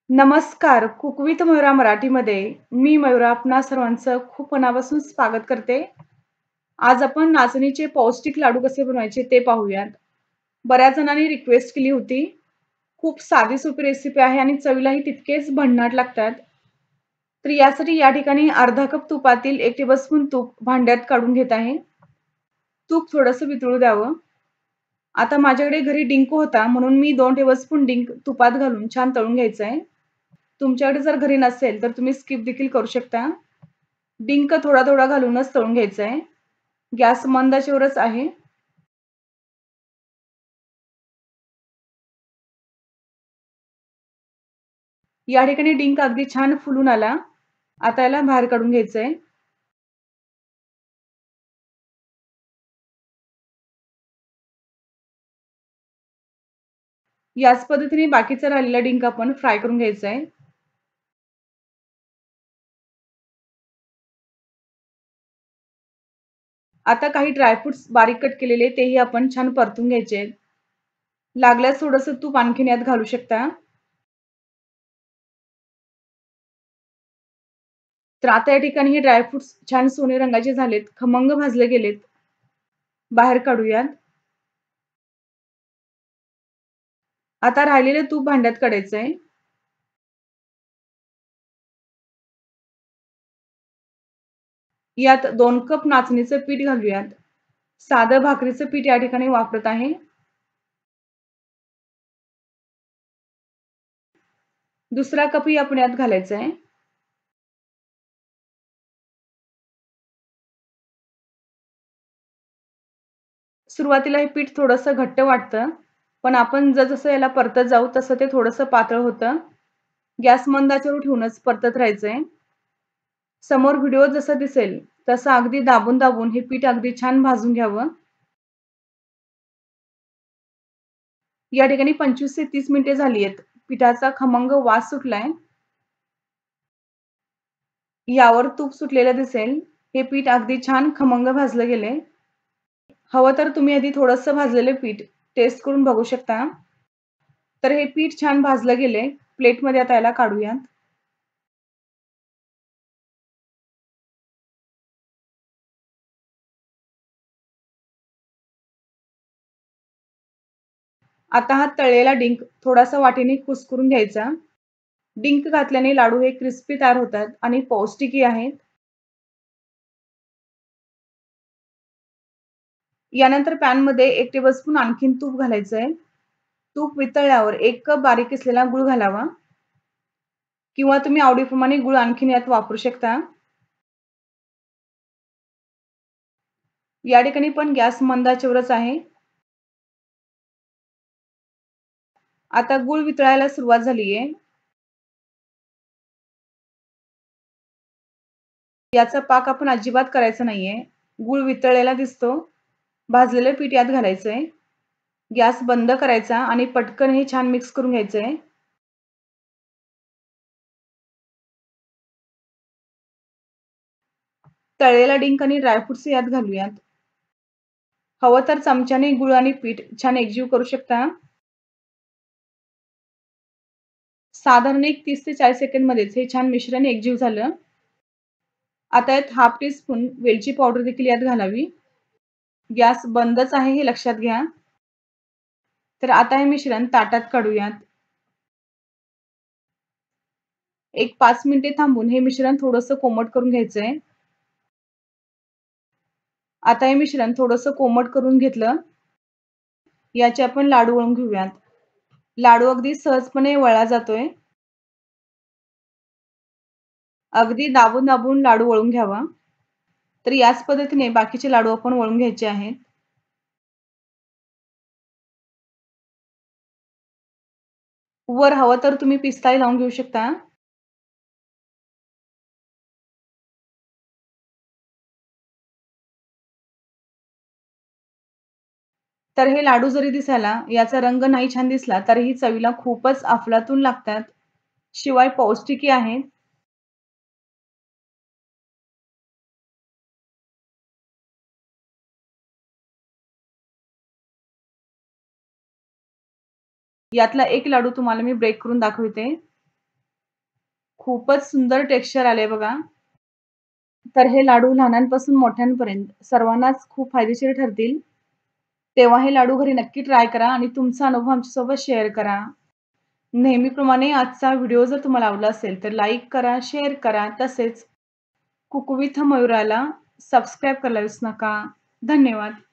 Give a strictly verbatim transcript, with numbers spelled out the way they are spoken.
नमस्कार. Cook with Mayura मराठीमध्ये मी मयुरा आपणा सर्वांचं खूप मनापासून स्वागत करते. आज आपण नाचणीचे पौष्टिक लाडू कसे बनवायचे ते पाहूयात. बऱ्याच जणांनी रिक्वेस्ट केली होती. खूप साधी सोपी रेसिपी आहे आणि चवीलाही तितकेच भन्नाट लागतात. तर यासाठी या ठिकाणी अर्धा कप तुपातील एक टेबलस्पून तूप भांड्यात काढून घेत आहे. तूप थोडंसं वितळू द्यावं. आता माझ्याकडे घरी डिंक होता म्हणून मी दोन टेबलस्पून डिंक तुपात घालून छान तळून घ्यायचं आहे. तुमच्याकडे जर घरी नसेल तर तुम्ही स्किप देखील करू शकता. डिंक थोडा-थोडा घालूनच तळून घ्यायचा आहे. गॅस मंद आचेवरच आहे. या ठिकाणी डिंक अगदी छान फुलून आला. आता याला बाहेर काढून घ्यायचंय. याच पद्धतीने बाकीचा राहिलेला डिंक आपण फ्राय करून घ्यायचा आहे. आता काही ड्रायफ्रुट्स बारीक कट केलेले तेही आपण छान परतून घ्यायचे आहेत. लागल्यास थोडंसं तूप आणखीन यात घालू शकता. तर आता या ठिकाणी हे ड्रायफ्रुट्स छान सोनेरी रंगाचे झालेत, खमंग भाजले गेलेत. बाहेर काढूयात. आता राहिलेलं तूप भांड्यात काढायचंय. यात दोन कप नाचणीचं पीठ घालूयात. साधं भाकरीचं पीठ या ठिकाणी वापरत आहे. दुसरा कपही आपण यात घालायचा आहे. सुरुवातीला हे पीठ थोडंसं घट्ट वाटतं, पण आपण जसं याला परतत जाऊ तसं ते थोडंसं पातळ होतं. गॅस मंद आचेवर ठेवूनच परतत राहायचंय. समोर व्हिडिओ जसं दिसेल तसं अगदी दाबून-दाबून हे पीठ अगदी छान भाजून घ्यावं. या ठिकाणी पंचवीस ते तीस मिनिटे झाली आहेत. पिठाचा खमंग वास सुटलाय. यावर तूप सुटलेलं दिसेल. हे पीठ अगदी छान खमंग भाजलं गेलंय. हवं तर तुम्ही आधी थोडंसं भाजलेलं पीठ टेस्ट करून बघू शकता. तर हे पीठ छान भाजलं गेलंय. प्लेटमध्ये आता याला काढूयात. आता हा तळलेला डिंक थोडासा वाटीने कुस्करून घ्यायचा. डिंक घातल्याने लाडू हे क्रिस्पी तयार होतात आणि पौष्टिकही आहेत. यानंतर पॅनमध्ये एक टेबलस्पून आणखीन तूप घालायचंय. तूप वितळल्यावर एक कप बारीक किसलेला गूळ घालावा किंवा तुम्ही आवडीप्रमाणे गूळ आणखीन यात वापरू शकता. या ठिकाणी पण गॅस मंद आचेवरच आहे. आता गूळ वितळायला सुरुवात झालीये. याचा पाक आपण अजिबात करायचा नाहीये. गूळ वितळलेला दिसतो. भाजलेलं पीठ यात घालायचंय. गॅस बंद करायचा आणि पटकन हे छान मिक्स करून घ्यायचंय. तळलेला डिंक आणि ड्रायफ्रुट्स यात घालूयात. हवं तर चमच्याने गूळ आणि पीठ छान एकजीव करू शकता. साधारण एक तीस ते चाळीस सेकंदमध्येच हे छान मिश्रण एकजीव झालं. आता यात हाफ टी स्पून वेलची पावडर देखील यात घालावी. गॅस बंदच आहे हे लक्षात घ्या. तर आता हे मिश्रण ताटात काढूयात. एक पाच मिनिटे थांबून हे मिश्रण थोडंसं कोमट करून घ्यायचंय. आता हे मिश्रण थोडंसं कोमट करून घेतलं. याचे आपण लाडू वळून घेऊयात. लाडू अगदी सहजपणे वळला जातोय. अगदी दाबून-दाबून लाडू वळून घ्यावा. तर याच पद्धतीने बाकीचे लाडू आपण वळून घ्यायचे आहेत. वर हवं तर तुम्ही पिस्ताही लावून घेऊ शकता. तर हे लाडू जरी दिसायला याचा रंग नाही छान दिसला तरीही चवीला खूपच अफलातून लागतात. शिवाय पौष्टिकही आहेत. यातला एक लाडू तुम्हाला मी ब्रेक करून दाखवते. खूपच सुंदर टेक्स्चर आलंय बघा. तर हे लाडू लहानांपासून मोठ्यांपर्यंत सर्वांनाच खूप फायदेशीर ठरतील. तेव्हा हे लाडू घरी नक्की ट्राय करा आणि तुमचा अनुभव आमच्यासोबत शेअर करा. नेहमीप्रमाणे आजचा व्हिडिओ जर तुम्हाला आवडला असेल, तर लाईक करा, शेअर करा. तसेच कुक विथ मयुराला सबस्क्राईब करायला विसरू नका. धन्यवाद.